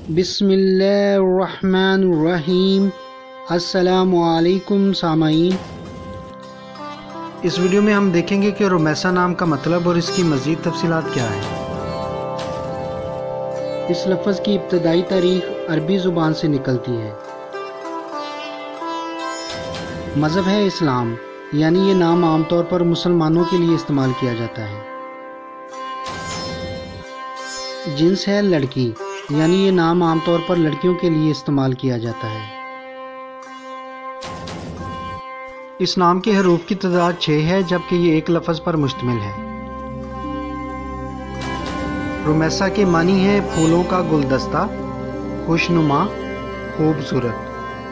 بسم اللہ الرحمن الرحیم۔ السلام علیکم سامعین، اس ویڈیو میں ہم دیکھیں گے کہ رمیسا نام کا مطلب اور اس کی مزید تفصیلات کیا ہیں۔ اس لفظ کی ابتدائی تاریخ عربی زبان سے نکلتی ہے۔ مذہب ہے اسلام، یعنی یہ نام عام طور پر مسلمانوں کے لیے استعمال کیا جاتا ہے۔ جنس ہے لڑکی، یعنی یہ نام عام طور پر لڑکیوں کے لیے استعمال کیا جاتا ہے۔ اس نام کے حروف کی تعداد 6 ہے، جبکہ یہ ایک لفظ پر مشتمل ہے۔ رمیسا کے معنی ہے پھولوں کا گلدستہ، خوشنما، خوبصورت۔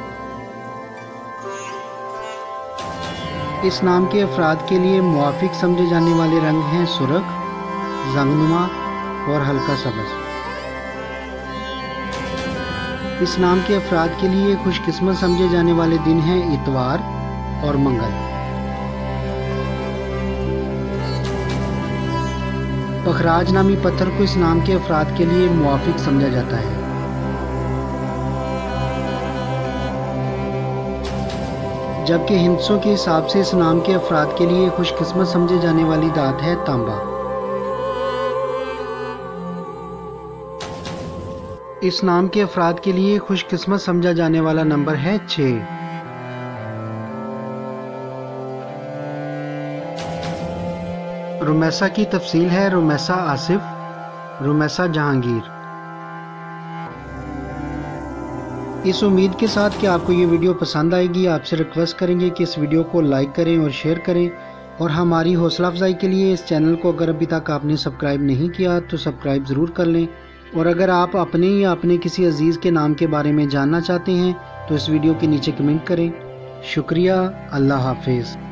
اس نام کے افراد کے لیے موافق سمجھے جانے والے رنگ ہیں سرخ، زنگنما اور ہلکا سبز۔ اس نام کے افراد کے لیے خوش قسمت سمجھے جانے والے دن ہیں اتوار اور منگل۔ پخراج نامی پتھر کو اس نام کے افراد کے لیے موافق سمجھا جاتا ہے۔ جبکہ ہندسوں کے حساب سے اس نام کے افراد کے لیے خوش قسمت سمجھے جانے والی دھات ہے تانبا۔ اس نام کے افراد کے لیے خوش قسمت سمجھا جانے والا نمبر ہے 6۔ رمیسا کی تفصیل ہے رمیسا آصف، رمیسا جہانگیر۔ اس امید کے ساتھ کہ آپ کو یہ ویڈیو پسند آئے گی، آپ سے ریکویسٹ کریں گے کہ اس ویڈیو کو لائک کریں اور شیئر کریں، اور ہماری حوصلہ افزائی کے لیے اس چینل کو اگر ابھی تک آپ نے سبسکرائب نہیں کیا تو سبسکرائب ضرور کر لیں، اور اگر آپ اپنے یا اپنے کسی عزیز کے نام کے بارے میں جاننا چاہتے ہیں تو اس ویڈیو کے نیچے کمنٹ کریں۔ شکریہ، اللہ حافظ۔